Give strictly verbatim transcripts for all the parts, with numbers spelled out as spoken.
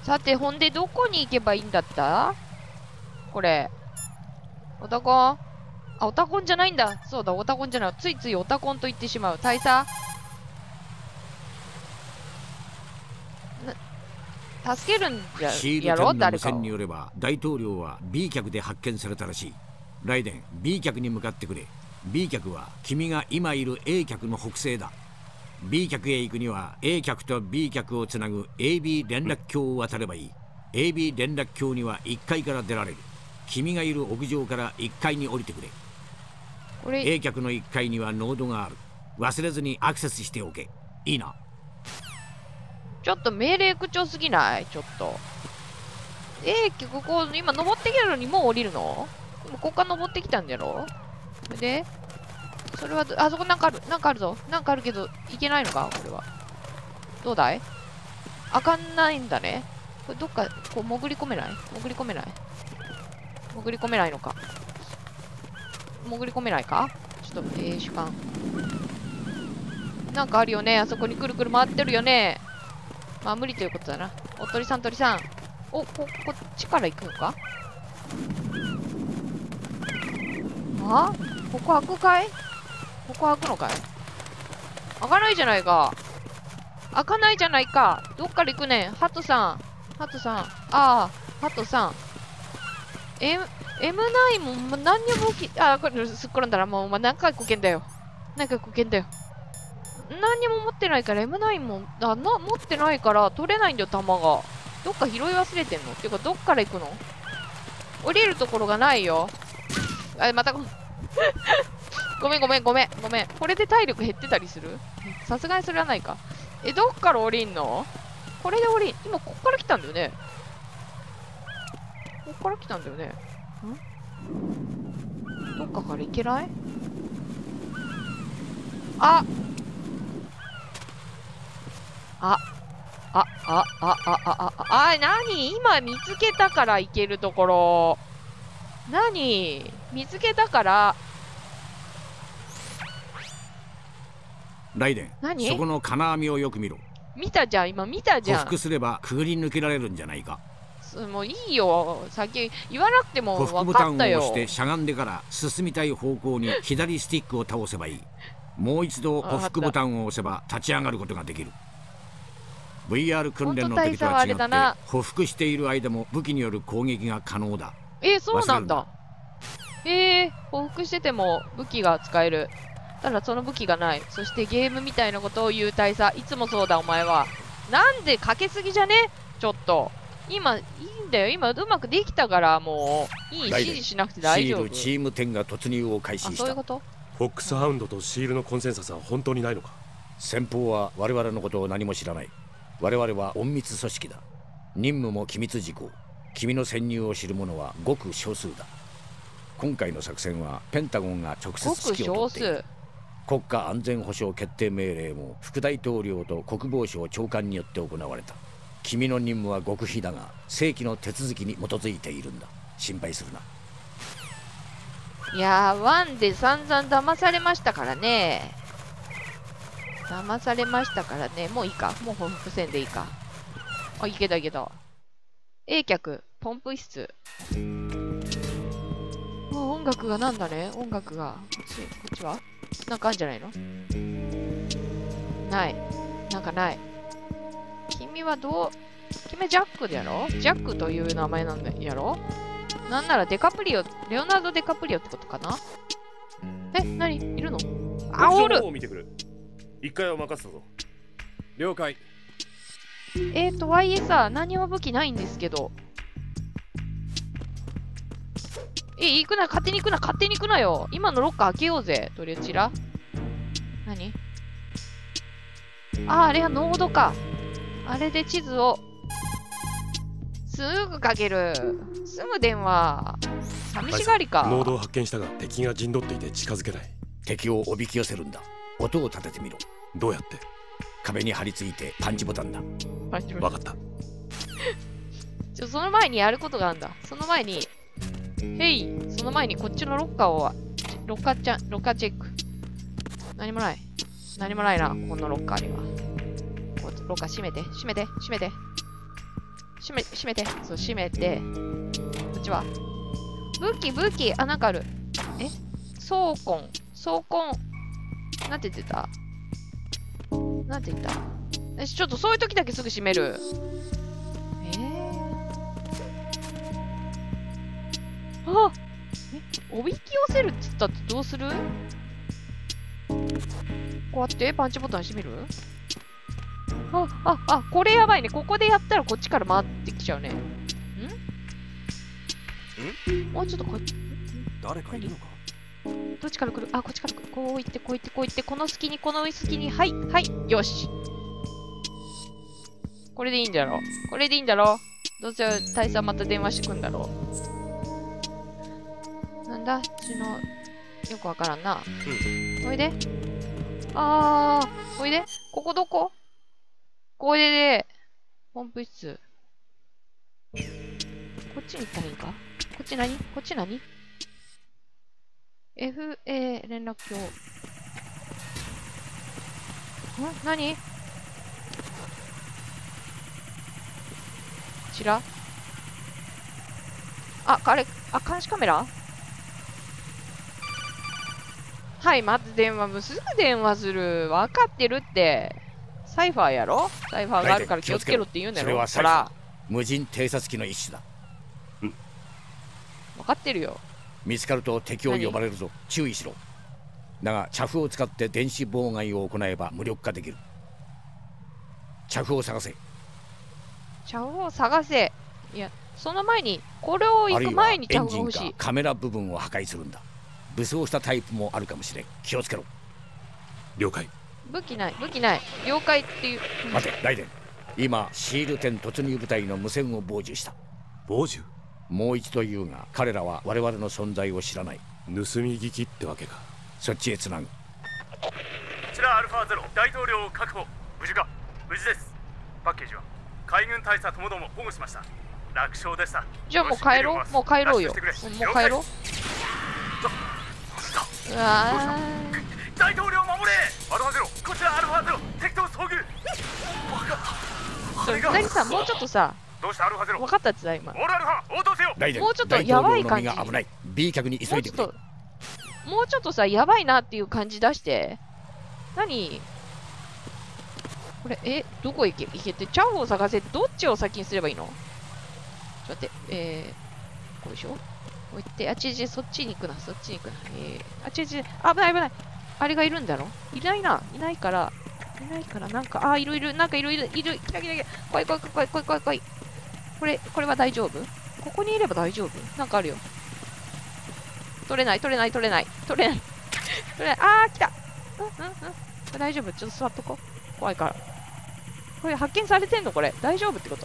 さて、ほんでどこに行けばいいんだった？これ。オタコン。あ、オタコンじゃないんだ。そうだ、オタコンじゃない。ついついオタコンと言ってしまう。大佐。な、助けるんじゃ、やろ誰かを。 によれば大統領は B 客で発見されたらしい。ライデン、 B 客に向かってくれ。 B 客は君が今いる A 客の北西だ。 B 客へ行くには A 客と B 客をつなぐ エービー 連絡橋を渡ればいい。 エービー 連絡橋にはいっかいから出られる。君がいる屋上からいっかいに降りてくれ。これ A 客のいっかいにはノードがある。忘れずにアクセスしておけ。いいな。 ちょっと命令口調すぎない？ちょっと A 客、ここ今登ってきたのにもう降りるの？もうここから登ってきたんだろ。でそれはど、あそこなんかある、なんかあるぞ。なんかあるけど、いけないのかこれは。どうだい？あかんないんだね。これどっか、こう潜り込めない？潜り込めない？潜り込めないのか。潜り込めないか？ちょっと、えー、主観。なんかあるよね。あそこにくるくる回ってるよね。まあ、無理ということだな。お、鳥さん、鳥さん。お、こ、こっちから行くのか？あ？ここ開くかい？ここ開くのかい？開かないじゃないか。開かないじゃないか。どっから行くねん。ハトさん。ハトさん。ああ、ハトさん。M、エムナイン も何にも起き、あ、これすっ転んだらもう、まあ、何回こけんだよ。何回こけんだよ。何にも持ってないから エムナイン も、あ、な、持ってないから取れないんだよ、弾が。どっか拾い忘れてんの？っていうか、どっから行くの？降りるところがないよ。あ、またご、ごめんごめんごめんごめん。これで体力減ってたりする？さすがにそれはないか。え、どっから降りんの？これで降りん。今こっから来たんだよね。こっから来たんだよね。ん？どっかから行けない？あああ、あ、あ、あ、あ、あ、あ、あ、なに？今見つけたから行けるところ。なに？見つけたから。 ライデン、 何？ そこの金網をよく見ろ。 見たじゃん、今見たじゃん。 匍匐すればくぐり抜けられるんじゃないか。 もういいよ。先言わなくても匍匐ボタンを分かったよ。 押してしゃがんでから進みたい方向に左スティックを倒せばいい。もう一度匍匐ボタンを押せば立ち上がることができる。ブイアール 訓練の時とは違って匍匐している間も武器による攻撃が可能だ。 えー、そうなんだ。えー、匍匐してても武器が使える。ただその武器がない。そしてゲームみたいなことを言う大佐。いつもそうだお前は。なんでかけすぎじゃね？ちょっと。今いいんだよ。今うまくできたからもういい。指示しなくて大丈夫。 シールチームテンが突入を開始した。 あ、そういうこと？ フォックスハウンドとシールのコンセンサスは本当にないのか？ 先方は我々のことを何も知らない。我々は隠密組織だ。任務も機密事項。君の潜入を知る者はごく少数だ。今回の作戦はペンタゴンが直接指揮を執っている。国家安全保障決定命令も副大統領と国防省長官によって行われた。君の任務は極秘だが正規の手続きに基づいているんだ。心配するな。 いやー、ワンで散々騙されましたからね。騙されましたからね。もういいか。もう匍匐せんでいいか。あ、いけたいけた。A 客、ポンプ室。もう音楽がなんだね。音楽が。こっち、こっちはなんかあるんじゃないの？ない。なんかない。君はどう、君はジャックだろ？ジャックという名前なんだやろ？なんならデカプリオ、レオナルド・デカプリオってことかな？え、なに？いるの？あ、おる！ 一回は任せたぞ。 了解。 えーと、ワイエス さ、何も武器ないんですけど。え、行くな、勝手に行くな、勝手に行くなよ。今のロッカー開けようぜ。とりあえずちら。何？あー、あれはノードか。あれで地図を。すぐかける。すぐ電話。寂しがりか。 ノードを発見したが敵が陣取っていて近づけない。 敵をおびき寄せるんだ。音を立ててみろ。 どうやって？ 壁に張り付いてパンチボタンだ。 パンチボタン。 わかった。 ちょ、その前にやることがあるんだ。その前に、へい、その前にこっちのロッカーを、ロッカーちゃん、ロッカーチェック。何もない。何もないな、このロッカーには。ロッカー閉めて、閉めて、閉めて。 閉め、閉めて。そう、閉めて。こっちは武器、武器。あ、なんかある。え装根。装根。なんて言ってたなんて言ったえ、ちょっとそういう時だけすぐ閉める。えー、あえ、おびき寄せるって言ったってどうするこうやってパンチボタン閉めるあ、あ、あ、これやばいね。ここでやったらこっちから回ってきちゃうね。んんもうちょっとこっち。 誰かいるのか。 どっちから来るあ、こっちから来る。こう行って、こう行って、こう行って、この隙に、この隙に、はい、はい、よし。これでいいんだろこれでいいんだろどうせ大佐また電話してくんだろなんだちの、よくわからんな。うん。おいで。あー、おいで。ここどここれで、ポンプ室。こっちに行ったらいいんかこっち何こっち何 ?エフエー 連絡橋。ん何こちらあ、あれ、あ、監視カメラはい、待って、電話、もうすぐ電話する。分かってるって。サイファーやろサイファーがあるから気をつけろって言うんだよ。 それはサイファー。無人偵察機の一種だ。 うん。分かってるよ。 見つかると敵を呼ばれるぞ。注意しろ。だが、チャフを使って電子妨害を行えば無力化できる。チャフを探せ。 チャフを探せ。いや、その前に、これを行く前にチャフが欲しい。 エンジンかカメラ部分を破壊するんだ。武装したタイプもあるかもしれん。気をつけろ。 了解。 武器ない、武器ない。了解っていう。 待て、ライデン。今、シール店突入部隊の無線を傍受した。 傍受もう一度言うが、彼らは我々の存在を知らない。 盗み聞きってわけか。 そっちへつなぐ。 こちらアルファゼロ、大統領を確保。無事か無事です。パッケージは海軍大佐ともども保護しました。楽勝でした。 じゃあもう帰ろうもう帰ろうよ。もう帰ろう。うわー大統領守れアルファゼロ、こちらアルファゼロ、敵と遭遇。 それ何さ、もうちょっとさ、 どうしたアルファゼロ。 分かったってさ、今。 オールアルファ応答せよ。 ライデン、 もうちょっとやばい感じ。 大統領の身が危ない。B 客に急いでくれ。 もうちょっと、もうちょっとさ、やばいなっていう感じ出して。何これ、え、どこ行け、行けって、チャフを探せ、どっちを先にすればいいのちょっと待って、えー、こうでしょこう言って、あちち、そっちに行くな、そっちに行くな。えー、あちち、危ない危ない。あれがいるんだろいないな、いないから、いないから、なんか、あー、いるいる、なんかいるいる、いる、来た来た来た、来い来い来い来い来い来い。これ、これは大丈夫ここにいれば大丈夫なんかあるよ。取れない、取れない、取れない、取れない。取れない、あー、来た。うんうんうん。これ大丈夫ちょっと座っとこう。怖いから。これ発見されてんのこれ。大丈夫ってこと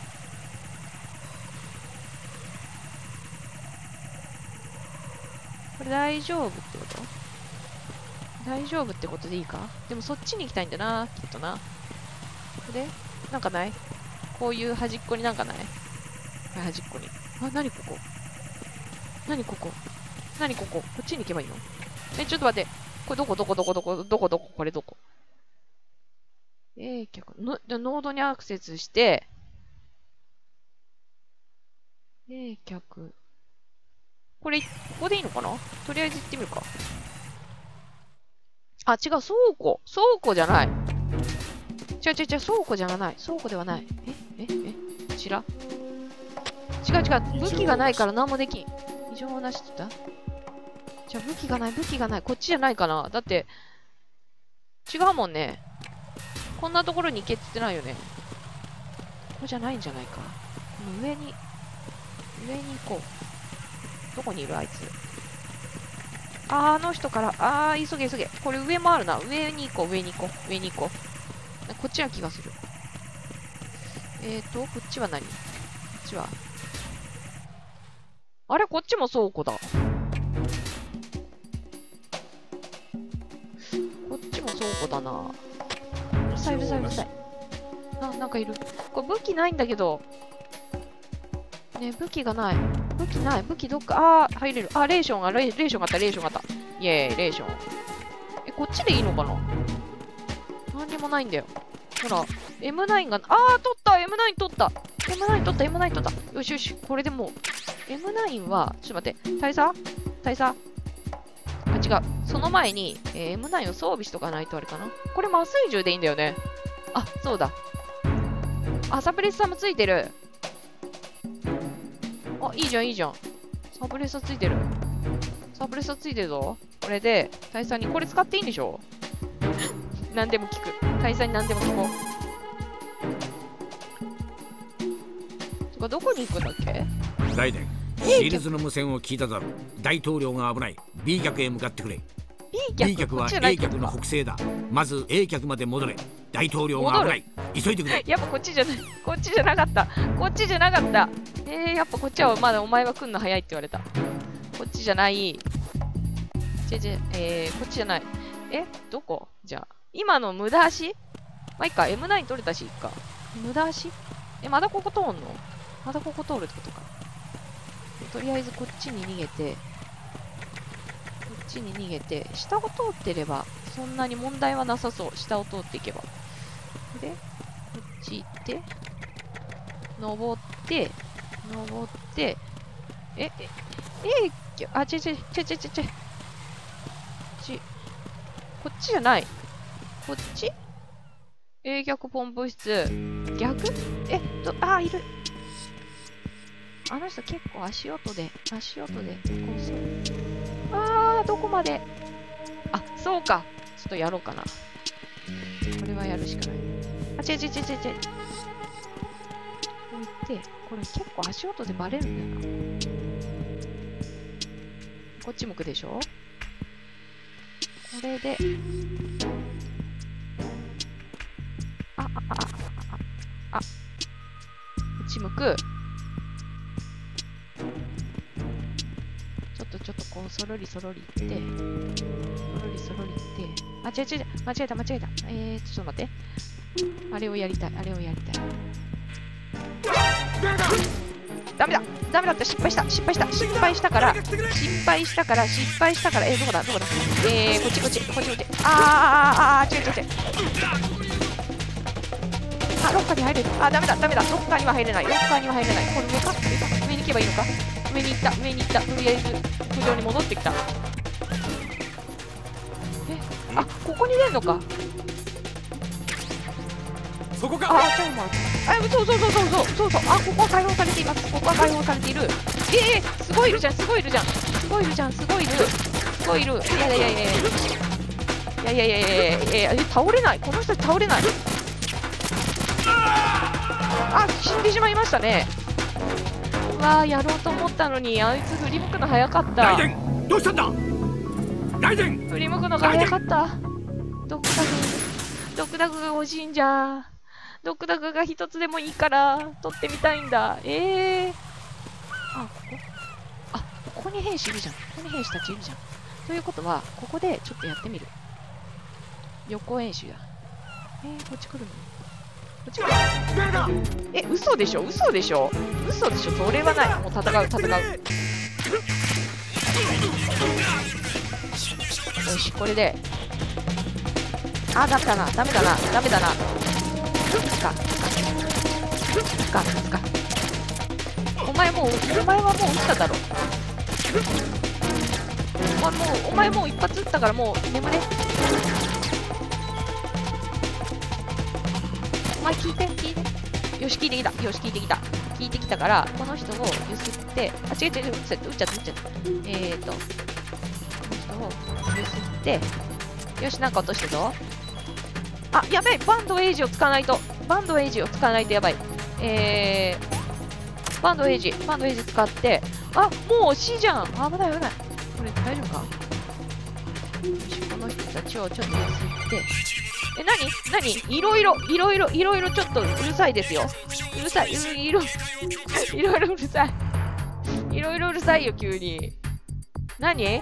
これ大丈夫ってこと大丈夫ってことでいいかでもそっちに行きたいんだな、きっとな。で、なんかないこういう端っこになんかないはい、端っこに。あ、なにここなにここなにこここっちに行けばいいのえ、ちょっと待って。これどこどこどこどこどこどここれどこえー、客の、ノードにアクセスして、えー、客。これ、ここでいいのかなとりあえず行ってみるか。あ、違う、倉庫。倉庫じゃない。違う違う違う、倉庫じゃない。倉庫ではない。えええこちら違う違う、武器がないから何もできん。異常なしって言ったじゃあ武器がない、武器がない。こっちじゃないかなだって、違うもんね。こんなところに行けって言ってないよね。ここじゃないんじゃないか。この上に、上に行こう。どこにいるあいつ。あー、あの人から、あー、急げ急げ。これ上もあるな。上に行こう、上に行こう、上に行こう。こっちな気がする。えーと、こっちは何こっちは。あれこっちも倉庫だ。こっちも倉庫だな。うるさいうるさいうるさい。あ、なんかいる。これ武器ないんだけど。ね、武器がない。武器ない。武器どっか。あー、入れる。あ、レーションが、レーションがあった、レーションがあった。イェーイ、レーション。え、こっちでいいのかな何にもないんだよ。 ほら、エムナイン が、あー、取った !エムナイン 取った !エムナイン 取った !エムナイン 取った。よしよし、これでもう、エムナイン は、ちょっと待って、大佐大佐あ、違う。その前に、えー、エムナイン を装備しとかないとあれかな。これ麻酔銃でいいんだよね。あ、そうだ。あ、サプレッサーもついてる。あ、いいじゃん、いいじゃん。サプレッサーついてる。サプレッサーついてるぞ。これで、大佐にこれ使っていいんでしょ？何でも聞く。大佐に何でも聞こう。てか、どこに行くんだっけ？ ライデン、シールズの無線を聞いただろ。大統領が危ない。 B 客へ向かってくれ。 B 客? B 客は A 客の北西だ。まず A 客まで戻れ。大統領が危ない。急いでくれ。 やっぱこっちじゃない。こっちじゃなかった。こっちじゃなかった。えー、やっぱこっちはまだお前は来んの早いって言われた。こっちじゃない。ちぇちぇ、えー、こっちじゃない。え、どこ？じゃあ。今の無駄足？まあ、いいか。エムナイン 取れたし、いいか。無駄足？え、まだここ通んの？まだここ通るってことか。とりあえずこっちに逃げて、こっちに逃げて、下を通ってれば、そんなに問題はなさそう。下を通っていけば。で、こっち行って、登って、登って、え、え、え、あ、ちぇちぇ、ちぇちぇちぇちぇ。ち、こっちじゃない。こっち？えー、逆ポンプ室。逆？え、ど、あ、いる。あの人結構足音で、足音で、こうそう。あー、どこまで？あ、そうか。ちょっとやろうかな。これはやるしかない。あ、ちぇちぇちぇちぇちぇ。置いて、これ結構足音でバレるんだよな。こっち向くでしょ？これで、あ、あ、あ、あ、あ、あ、こっち向く。ちょっとちょっとこう、そろりそろりって、そろりそろりって、あ、違う違う、間違えた間違えた。えー、ちょっと待って。あれをやりたい、あれをやりたい。ダメだダメだって失敗した失敗した失敗したから失敗したから失敗したからえー、どこだどこだえー、こっちこっちこっちこっちあーあーあー違う違う違うあ、ロッカーに入れるあ、ダメだダメだロッカーには入れないロッカーには入れないこれ上か上か上に行けばいいのか上に行った上に行ったとりあえず浮上に戻ってきたえ、あ、ここに出るのかそこかあー、ちょっと待って。あ、そうそうそうそうそうそうそう。あ、ここは解放されています。ここは解放されている。えー、すごいいるじゃん、すごいいるじゃん。すごいいるじゃん、すごいいる。すごいいる。いやいやいやいやいや。いやいやいやいやいやいや、倒れない。この人倒れない。あ、死んでしまいましたね。うわー、やろうと思ったのに、あいつ振り向くの早かった。 ライデン、どうしたんだライデン振り向くのが早かった。ドクタグ、ドクタグが欲しいんじゃ。ドクタグが一つでもいいから取ってみたいんだ。ええー。あ、ここあ、ここに兵士いるじゃん。ここに兵士たちいるじゃん。ということは、ここでちょっとやってみる。予行演習だ。えー、こっち来るのこっち来るえ、嘘でしょ嘘でしょ嘘でしょそれはない。もう戦う、戦う。よし、これで。あ、ダメだな、ダメだな、ダメだな。つか、つか、つか。お前もう、お前はもう撃っただろ。お前もう、お前もう一発撃ったからもう眠れ。お前聞いて、聞いて。よし、聞いてきた。よし、聞いてきた。聞いてきたから、この人をゆすって、あ、違う違う違う、撃っちゃった、撃っちゃった、撃っちゃった。えーと、この人をゆすって、よし、なんか落としてぞ。あ、やばいバンドエイジを使わないとバンドエイジを使わないとやばいえーバンドエイジバンドエイジ使ってあ、もう死じゃん危ない危ないこれ大丈夫かよし、この人たちをちょっとゆすってえ、なになにいろいろいろいろいろいろちょっとうるさいですようるさい、ういろいろいろうるさいいろいろうるさいよ急に何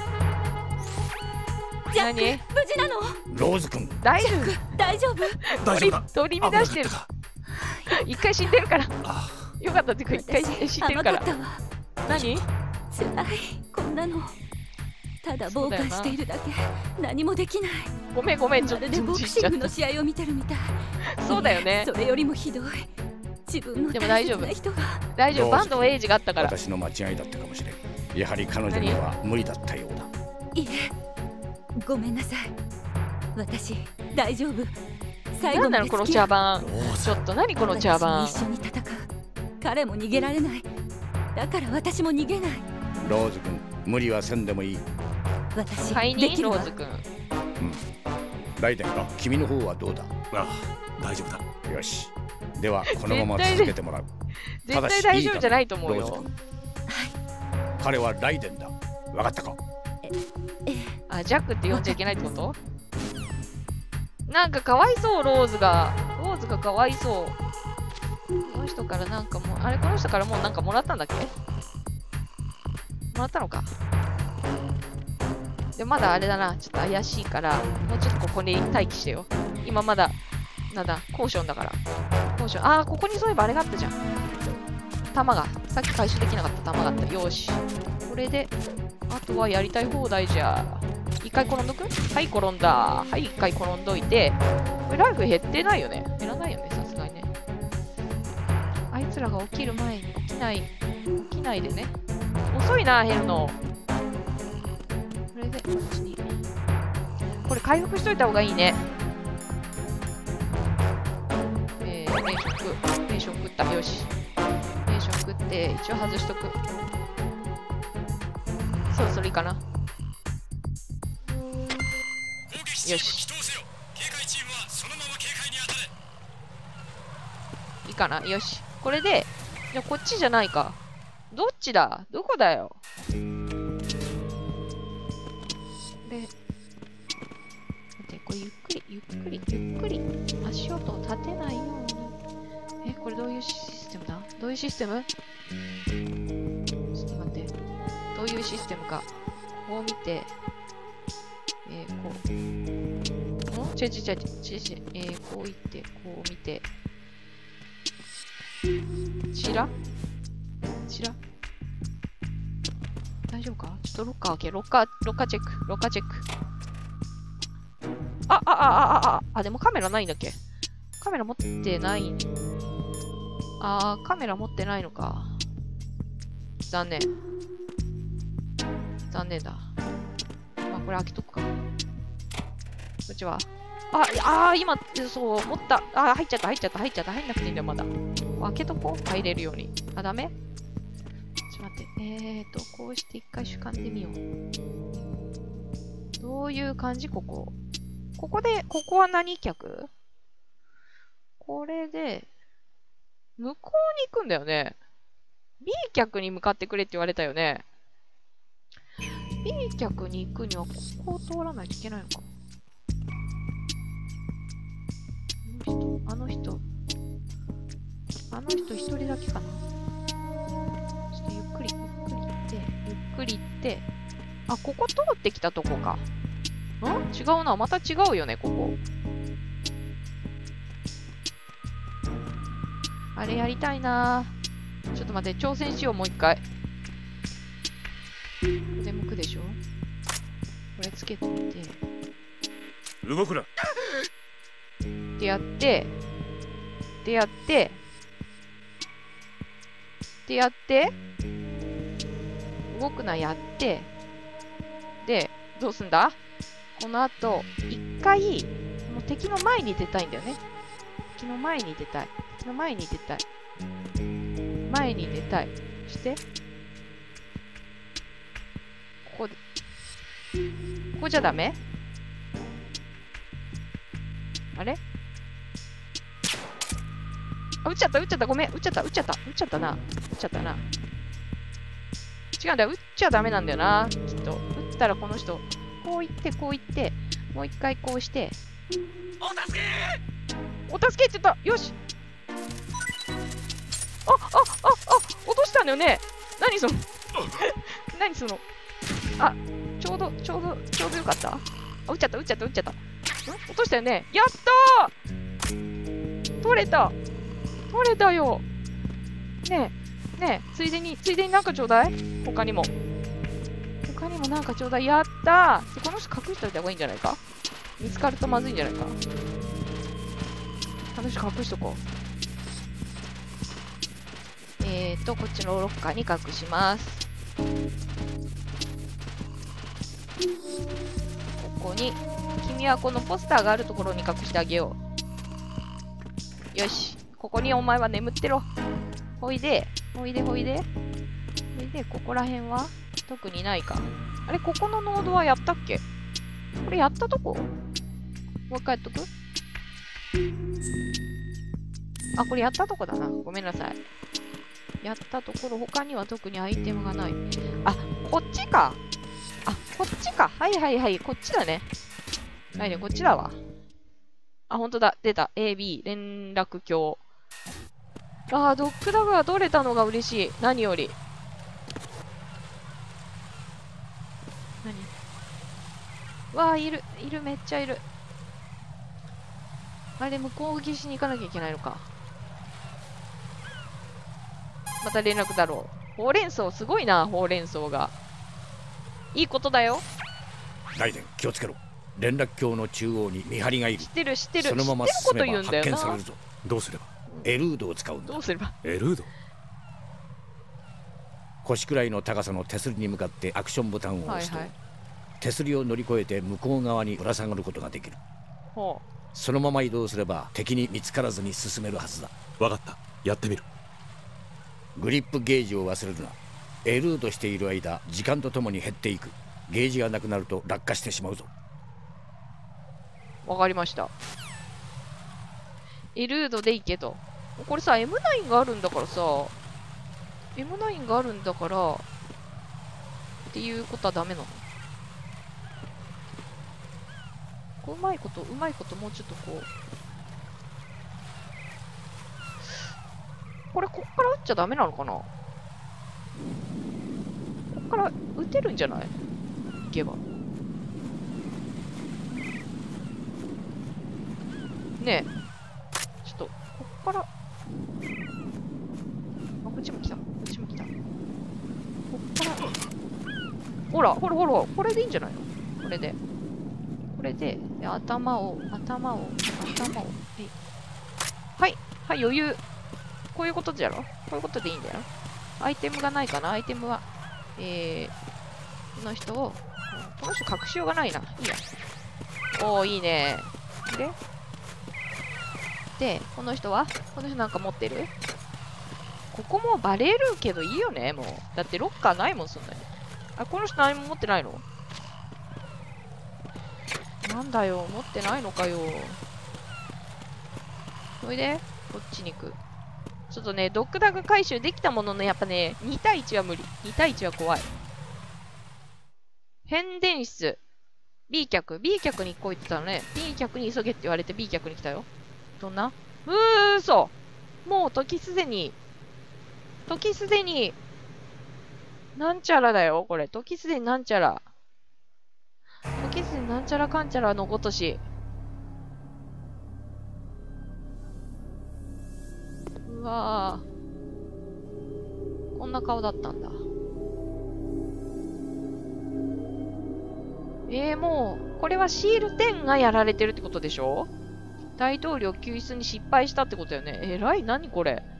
何無事なのローズ君大丈夫大丈夫大丈夫だ取り乱してる一回死んでるからあよかったっていうか一回死んでるから甘かったわ何つらいこんなのただ傍観しているだけ。何もできない。 ごめんごめん、ちょまっとるでボクシングの試合を見てるみたい。 そうだよね。 それよりもひどい。自分のでも大丈夫大切な人が。 大丈夫、バンドのエイジがあったから。 私の間違いだったかもしれん。やはり彼女には無理だったようだ。 いえ、ごめんなさい。私大丈夫。最後なんなのこの茶番。 ローズちょっと何この茶番。 私も一緒に戦う。彼も逃げられない。だから私も逃げない。 ローズ君、無理はせんでもいい。 私はいにできるわ。 ローズくん。 ライデンか、君の方はどうだ。 ああ、大丈夫だ。 よし。ではこのまま続けてもらう。 絶対大丈夫じゃないと思うよ。 ローズ君、彼はライデンだ。わかったか。 あ、ジャックって呼んじゃいけないってこと？なんかかわいそう、ローズが。ローズがかわいそう。この人からなんかもう、あれ、この人からもうなんかもらったんだっけ？もらったのか。で、まだあれだな、ちょっと怪しいから、もうちょっとここに待機してよ。今まだ、なんだ、コーションだから。コーション、あー、ここにそういえばあれがあったじゃん。弾が、さっき回収できなかった弾があった。よーし。これで、あとはやりたい放題じゃ。一回転んどく？はい、転んだ。はい、一回転んどいて。これライフ減ってないよね。減らないよね、さすがにね。あいつらが起きる前に起きない、起きないでね。遅いな、減るの。これで、こっちに。これ回復しといた方がいいね。えー、レーション食う。レーション食った。よし。レーション食って、一応外しとく。そろそろいいかな。よし。いいかな。よし。これで、いや、こっちじゃないか。どっちだ？どこだよ。で、待って、これゆっくり、ゆっくり、ゆっくり、足音を立てないように。え、これどういうシステムだ？どういうシステム？ちょっと待って。どういうシステムか。こう見て、えー、こう。ん？ちょちょちょちょちょ、えー、こういって、こう見て。ちらちら大丈夫か？ちょっとロッカー開け、ロッカー、ロッカーチェック、ロッカーチェック。あ、あ、あ、あ、あ、あ、でもカメラないんだっけ？カメラ持ってない。あー、カメラ持ってないのか。残念。残念だ。まあ、これ開けとくか。こっちは。あ、あー、今、そう、思った。あー、入っちゃった、入っちゃった、入っちゃった、入んなくていいんだよ、まだ。開けとこう。入れるように。あ、ダメ？ちょっと待って。えーと、こうして一回主観でみよう。どういう感じ？ここ。ここで、ここは何客？これで、向こうに行くんだよね。B 客に向かってくれって言われたよね。B 客に行くには、ここを通らないといけないのか。あの人、あの人一人だけかな。ちょっとゆっくり、ゆっくり行って、ゆっくり行って、あ、ここ通ってきたとこか。ん？違うな。また違うよね、ここ。あれやりたいな。ちょっと待って、挑戦しよう、もう一回。これで向くでしょ？これつけてみて。 動くな。 でやって、でやって、でやって、動くなやって、で、どうすんだ？この後、一回、もう敵の前に出たいんだよね。敵の前に出たい。敵の前に出たい。前に出たい。そして、ここで、ここじゃダメ？あれ？あ、撃っちゃった、撃っちゃった、ごめん、撃っちゃった、撃っちゃった、撃っちゃったな、撃っちゃったな。違うんだよ、撃っちゃダメなんだよな、きっと。撃ったらこの人、こう行って、こう行って、もう一回こうして。 お助け！ お助けって言った、よし。あ、あ、あ、あ、落としたんだよね。何その、何その、あ、ちょうど、ちょうど、ちょうどよかった。あ、撃っちゃった、撃っちゃった、撃っちゃった。ん？落としたよね。やったー！取れた！取れたよ。ねえ、ねえ、ついでに、ついでになんかちょうだい？他にも。他他にもなんかちょうだい。やったー。この人隠しといた方がいいんじゃないか。見つかるとまずいんじゃないか。あの人隠しとこう。えーと、こっちのロッカーに隠します。ここに、君はこのポスターがあるところに隠してあげよう。よし。ここにお前は眠ってろ。ほいで、ほいでほいで。ほいで、ここら辺は特にないか。あれ、ここのノードはやったっけ？これやったとこ？もう一回やっとく？あ、これやったとこだな。ごめんなさい。やったところ、他には特にアイテムがない。あ、こっちか。あ、こっちか。はいはいはい。こっちだね。はいね、こっちだわ。あ、ほんとだ。出た。エービー、連絡橋。ああ、ドッグダグが取れたのが嬉しい。何より。何？わあ、いる。いる。めっちゃいる。あれ、向こう岸しに行かなきゃいけないのか。また連絡だろう。ほうれん草、すごいな、ほうれん草が。いいことだよ。 ライデン、気をつけろ。連絡橋の中央に見張りがいる。 知ってる、知ってる。 そのまま進めば発見されるぞ。 どうすれば？ エルードを使うんだ。 どうすれば？ エルード？ 腰くらいの高さの手すりに向かってアクションボタンを押すと、 はいはい、 手すりを乗り越えて向こう側にぶら下がることができる。 ほう。 そのまま移動すれば敵に見つからずに進めるはずだ。 わかった。やってみる。 グリップゲージを忘れるな。エルードしている間、時間とともに減っていく。ゲージがなくなると落下してしまうぞ。 わかりました。エルードでいいけど。これさ、エムナイン があるんだからさ、エムナイン があるんだから、っていうことはダメなの？こううまいこと、うまいこともうちょっとこう。これ、こっから撃っちゃダメなのかな？こっから撃てるんじゃない？行けば。ねえ。ちょっと、こっから。あ、こっちも来た。こっちも来た。こっから。ほら、ほらほら、これでいいんじゃないの？これで。これで、で頭を、頭を、頭を。はい。はい、余裕。こういうことじゃろ？こういうことでいいんだよ。アイテムがないかな？アイテムは。えー、この人を、この人隠しようがないな。いいや。おー、いいね。で、で、この人はこの人なんか持ってる？ここもバレるけどいいよね、もう。だってロッカーないもん、そんなに。あ、この人何も持ってないの？なんだよ、持ってないのかよ。それで、こっちに行く。ちょっとね、ドッグダグ回収できたものの、やっぱね、に対いちは無理。に対いちは怖い。変電室。B 客。B 客に来いって言ったらね、B 客に急げって言われて B 客に来たよ。どんな？うーそもう時すでに、時すでに、なんちゃらだよ、これ。時すでになんちゃら。時すでになんちゃらかんちゃらのごとし。うわぁ。こんな顔だったんだ。えー、もう、これはシールテンがやられてるってことでしょ？大統領救出に失敗したってことだよね。えらい、何これ。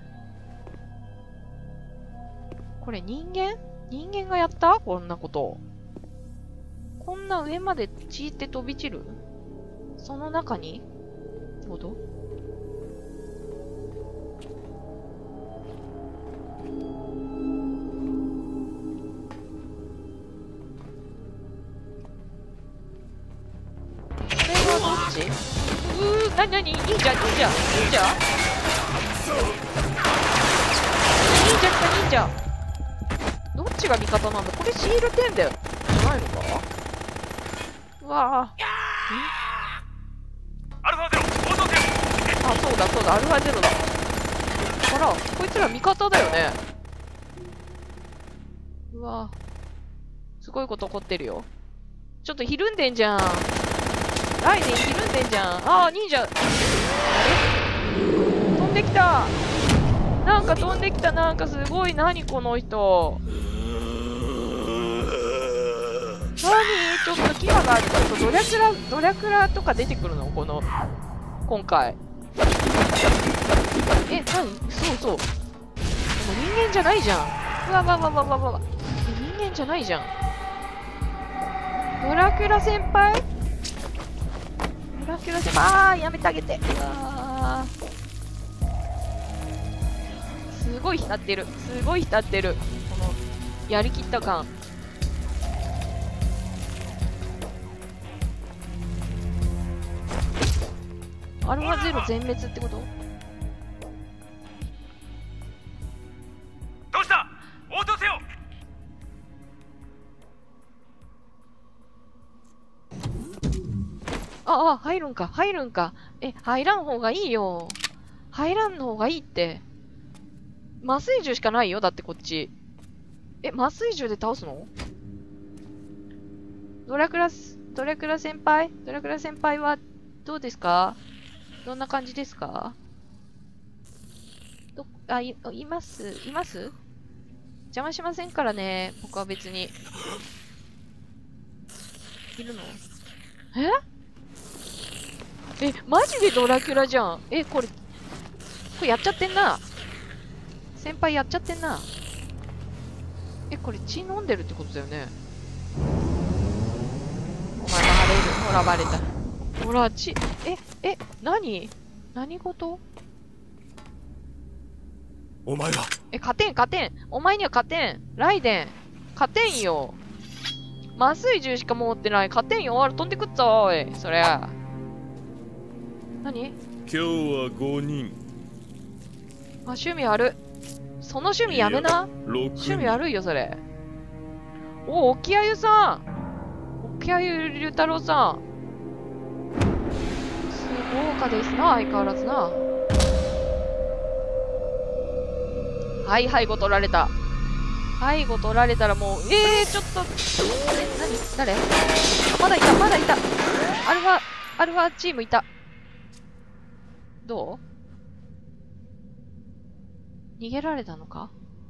これ人間？人間がやった？こんなこと。こんな上まで血って飛び散る？その中にほど？これはどっち？うー、なになに？忍者忍者忍者忍者来た忍者。どっちが味方なんだ？これシールテンだよ。じゃないのか？うわぁ。 アルファゼロ、応答せよ。 あ、そうだそうだ、アルファゼロだ。あら、こいつら味方だよね。うわぁ。すごいこと起こってるよ。ちょっとひるんでんじゃん。ライデンひるんでんじゃん。あー、忍者。あれ？飛んできた。なんか飛んできた。なんかすごい。何この人。 ちょっとキラがちょっとドラクラドラクラとか出てくるのこの今回。え、何？そうそう。でも人間じゃないじゃん。うわわわわわわわ。え、人間じゃないじゃん。ドラキュラ先輩？ドラキュラ先輩、あー、やめてあげて。うわー。すごい浸ってる。すごい浸ってる。このやりきった感。アルファゼロ全滅ってこと？ どうした？応答せよ。 ああ、入るんか、入るんか。え、入らん方がいいよ。入らんの方がいいって。麻酔銃しかないよ、だってこっち。え、麻酔銃で倒すの？ドラクラス、ドラクラ先輩ドラクラ先輩はどうですか？どんな感じですか？ど、あ、い、います？います？邪魔しませんからね、僕は別に。いるの？え？え、マジでドラキュラじゃん。え、これ、これやっちゃってんな。先輩やっちゃってんな。え、これ血飲んでるってことだよね。お前が晴れる。ほら、バレた。ほら、血、え、え、何？何事？ お前はえ、勝てん、勝てん。お前には勝てん。ライデン。勝てんよ。麻酔銃しか持ってない。勝てんよ。あれ飛んでくっぞ、おい。そりゃ。何？ 今日はごにん。 あ、趣味ある。その趣味やめな。 ろくにん。 趣味悪いよ、それ。お、沖あゆさん。沖あゆ龍太郎さん。す豪華ですな、相変わらずな。はい、背後取られた。背後取られたらもう、えー、ちょっと、え、何？誰？あ、まだいた、まだいた。アルファ、アルファチームいた。どう？逃げられたのか？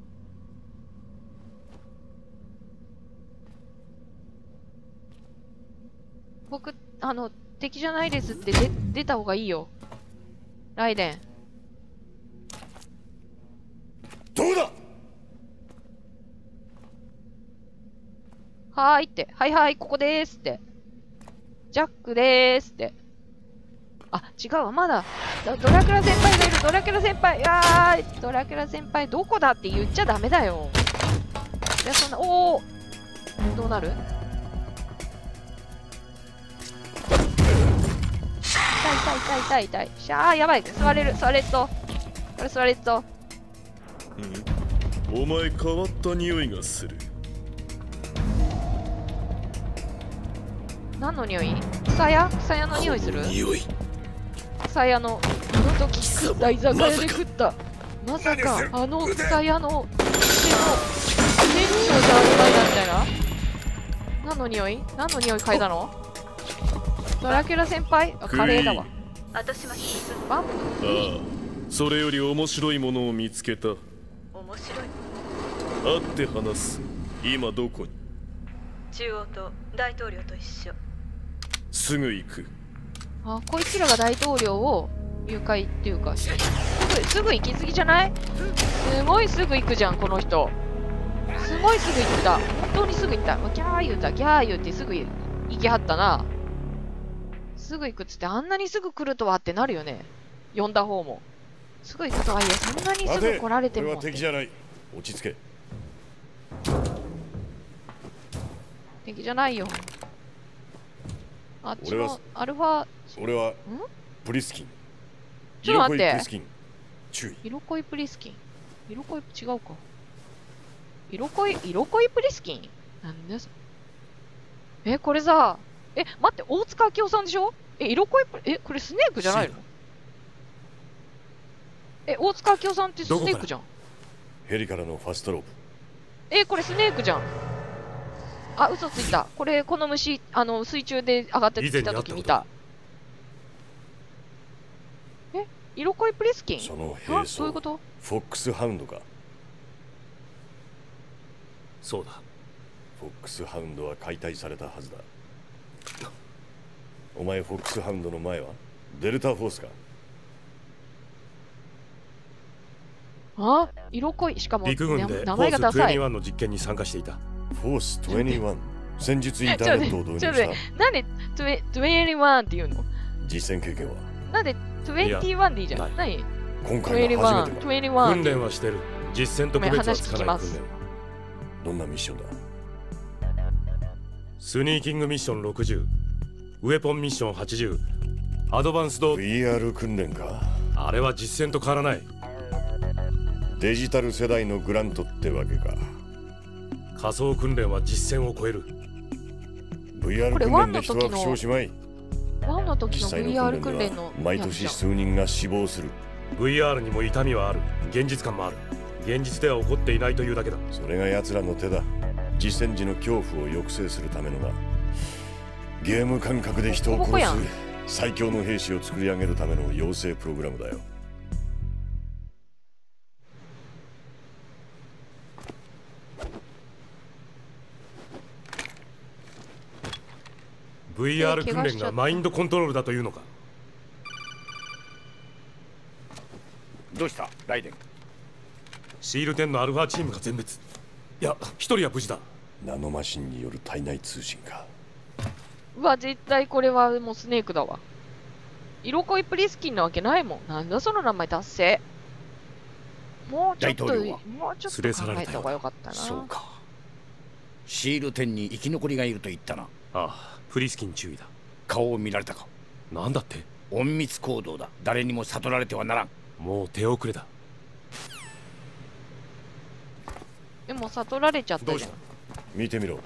僕、あの、敵じゃないですって出、出た方がいいよ。ライデン。 どうだ？ はーいって。はいはい、ここでーすって。ジャックでーすって。あ、違うわ、まだ。ドドラキュラ先輩がいる、ドラキュラ先輩。あー、ドラキュラ先輩、どこだって言っちゃダメだよ。いや、そんな、おー。どうなる？痛い痛い痛い痛い痛い。しゃー、やばい。座れる、座れっと。これ座れっと。 うん、お前変わった匂いがする。 何の匂い？草屋？草屋の匂いする？ 匂い。 草屋の、あの時食った居酒屋で食った。まさか、あの草屋の、店の、店長じゃあるまいだみたいな。何の匂い？何の匂い嗅いだの？ドラキュラ先輩？あ、カレーだわ。 私は進む。 バンプ？ ああ、それより面白いものを見つけた。 面白い。 会って話す。今どこに？ 中央と大統領と一緒。 すぐ行く。 あ、こいつらが大統領を誘拐っていうか、すぐ、すぐ行き過ぎじゃない？すごいすぐ行くじゃん、この人。すごいすぐ行った。本当にすぐ行った。ギャー言うた、ギャー言うてすぐ行きはったな。すぐ行くっつってあんなにすぐ来るとはってなるよね。呼んだ方も。すぐ行くとはいえ、そんなにすぐ来られても。 これは敵じゃない。落ち着け。 敵じゃないよ。あっちの俺はアルファ。 俺はプリスキン。 ちょっと待って色恋プリスキン。注意。 色恋プリスキン。色恋違うか。色恋、色恋プリスキンなんだそれ。え、これさ、え、待って、大塚明夫さんでしょ？え、色恋プリ、え、これスネークじゃないの？え、大塚明夫さんってスネークじゃん。 ヘリからのファストロープ。 え、これスネークじゃん。あ、嘘ついた。これ、この虫、あの、水中で上がってきた時見た。え、色恋プリスキン？ そのあ、 兵装どういうこと？ フォックスハウンドか。 そうだ。 フォックスハウンドは解体されたはずだ。お前フォックスハウンドの前はデルタフォースか。 あ、色濃い。しかも陸軍でフォ名前ースがダサい。 にじゅういちの実験に参加していた。 フォースにじゅういち、戦術インターネットを導入ちょっとした待ってなんでにじゅういちっていうの？ 実践経験は。 なんでにじゅういちでいいじゃん。何？ 今回が初めてか。 にじゅういち。 訓練はしてる。実践と区別はつかない訓練。 どんなミッションだ？ スニーキングミッションろくじゅう、ウェポンミッションはちじゅう、アドバンスドブイアール 訓練か。 あれは実践と変わらない。 デジタル世代のグラントってわけか。 仮想訓練は実践を超える。 ブイアール 訓練で人は負傷しまい。 ワンの時の実際ブイアール 訓練のの訓練では毎年数人が死亡する。 ブイアール にも痛みはある。現実感もある。現実では起こっていないというだけだ。 それが奴らの手だ。実践時の恐怖を抑制するためのな。ゲーム感覚で人を殺す最強の兵士を作り上げるための養成プログラムだよ。 ブイアール 訓練がマインドコントロールだというのか。 どうしたライデン？ シールテンのアルファチームが全滅。いや、一人は無事だ。 ナノマシンによる体内通信か。 うわ、絶対これはもうスネークだわ。色濃いプリスキンなわけないもん。なんだその名前達成。もうちょっと、もうちょっと考えた方がよかったな。 そうか。シールテンに生き残りがいると言ったな。 ああ、プリスキン注意だ。 顔を見られたか？ なんだって？ 隠密行動だ。誰にも悟られてはならん。 もう手遅れだ。 でも悟られちゃったじゃん。 見てみろ。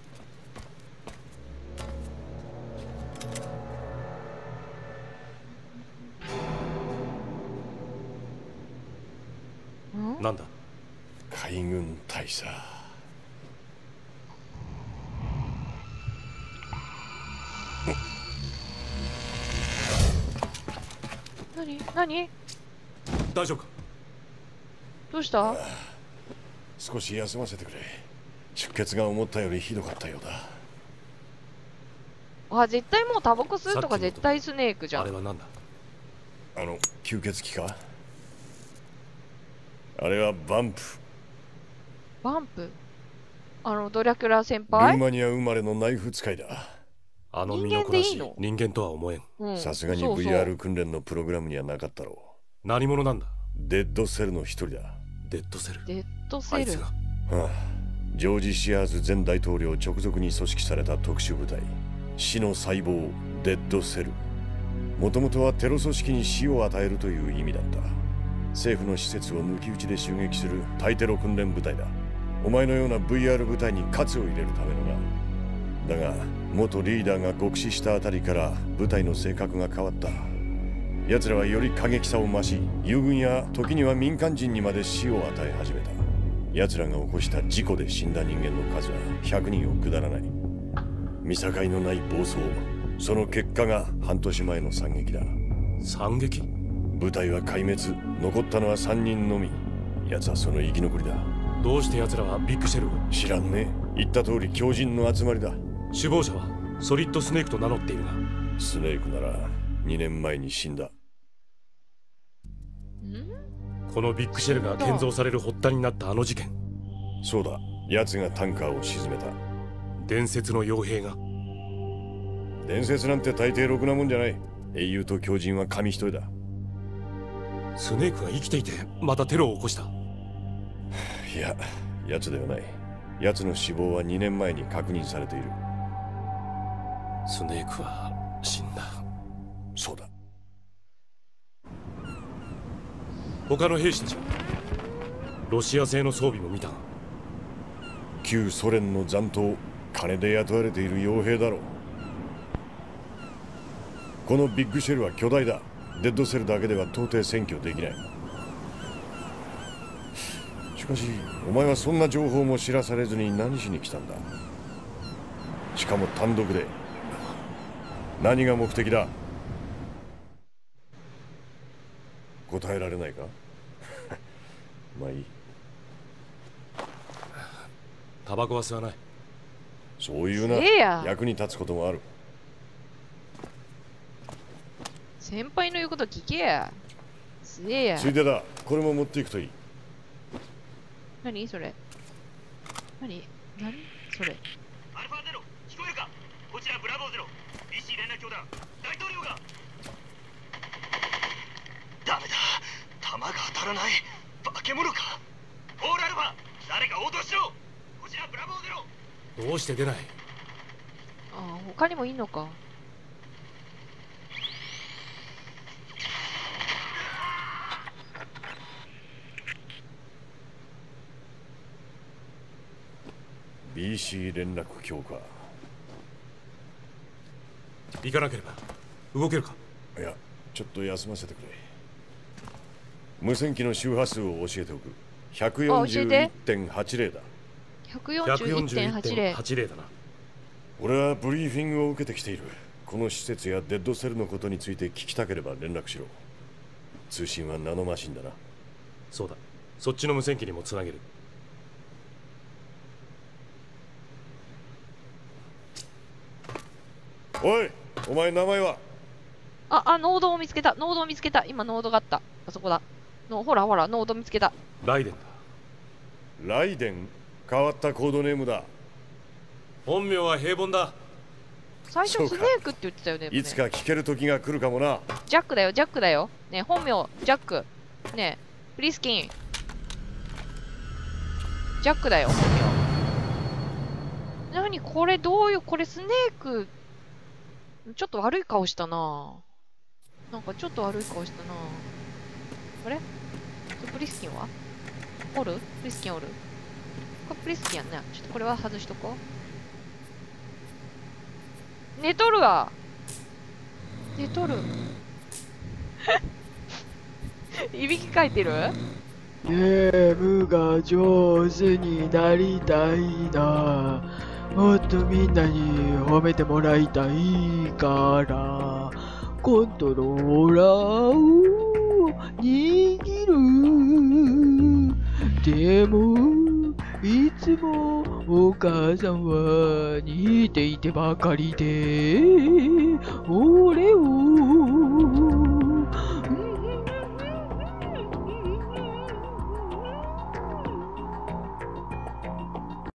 なんだ？ 海軍大佐。 何？何？ 大丈夫か？ どうした？ 少し休ませてくれ。出血が思ったよりひどかったようだ。 あ、絶対もうタバコ吸うとか絶対スネークじゃん。 あれはなんだ？ あの吸血鬼か。あれはバンプ。 バンプ？あのドラキュラ先ルー輩？ マニア生まれのナイフ使いだ。 あの身のこなし人間とは思えん。 さすがに ブイアール 訓練のプログラムにはなかったろう。何者なんだ？ デッドセルの一人だ。 デッドセル？ デッドセル。 あいつが。 はあ、ジョージ・シアーズ前大統領直属に組織された特殊部隊、死の細胞デッドセル。もともとはテロ組織に死を与えるという意味だった。政府の施設を抜き打ちで襲撃する対テロ訓練部隊だ。お前のような ブイアール 部隊に喝を入れるためのな。だが元リーダーが極死したあたりから部隊の性格が変わった。奴らはより過激さを増し、友軍や時には民間人にまで死を与え始めた。奴らが起こした事故で死んだ人間の数はひゃくにんを下らない。見境のない暴走。その結果が半年前の惨劇だ。 惨劇？ 部隊は壊滅。残ったのはさんにんのみ。奴はその生き残りだ。 どうして奴らはビッグシェルを？ 知らんね。言った通り狂人の集まりだ。 首謀者はソリッドスネークと名乗っているが。 スネークならにねんまえに死んだ。 このビッグシェルが建造される発端になったあの事件。 そうだ。奴がタンカーを沈めた。 伝説の傭兵が。 伝説なんて大抵ろくなもんじゃない。英雄と狂人は紙一重だ。 スネークが生きていてまたテロを起こした。 いや、奴ではない。奴の死亡はにねんまえに確認されている。 スネークは死んだ。 そうだ。 他の兵士たちはロシア製の装備も見た。 旧ソ連の残党、金で雇われている傭兵だろう。このビッグシェルは巨大だ。デッドセルだけでは到底占拠できない。しかしお前はそんな情報も知らされずに何しに来たんだ？しかも単独で。何が目的だ？答えられないか？まあいい。 タバコは吸わない。 そういうなええや。 役に立つこともある。 先輩の言うこと聞けや。すえや。 ついでだ、これも持っていくといい。 何それ。何何それ。 アルファゼロ、聞こえるか？こちらブラボーゼロ、ビーシー 連絡橋だ。大統領が。ダメだ、弾が当たらない。化け物か。オールアルファ、誰か応答しろ。こちらブラボーゼロ。 どうして出ない？ ああ、他にもいいのか。 ビーシー 連絡橋か。 行かなければ動けるか？ いや、ちょっと休ませてくれ。無線機の周波数を教えておく。ひゃくよんじゅういってんはちゼロだ。 ひゃくよんじゅういってんはちゼロ。 はちゼロだな。 俺はブリーフィングを受けてきている。この施設やデッドセルのことについて聞きたければ連絡しろ。通信はナノマシンだな。 そうだ、そっちの無線機にもつなげる。 おい、お前名前は？ あ、あ、ノードを見つけた。ノードを見つけた。今ノードがあった。あそこだ。のほらほら、ノード見つけた。 ライデンだ。 ライデン？変わったコードネームだ。 本名は平凡だ。 最初スネークって言ってたよね。 いつか聞ける時が来るかもな。 ジャックだよ、ジャックだよ。ね、本名、ジャック。ね、フリスキン。ジャックだよ、本名。なにこれどういう、これスネーク。ちょっと悪い顔したな。なんかちょっと悪い顔したな。あれプリスキンはおるプリスキンおるこれプリスキンやんね。ちょっとこれは外しとこう。寝とるわ。寝とる。いびきかいてる？ ゲームが上手になりたいな。もっとみんなに褒めてもらいたいからコントローラーを握る。でもいつもお母さんは似ていてばかりで俺を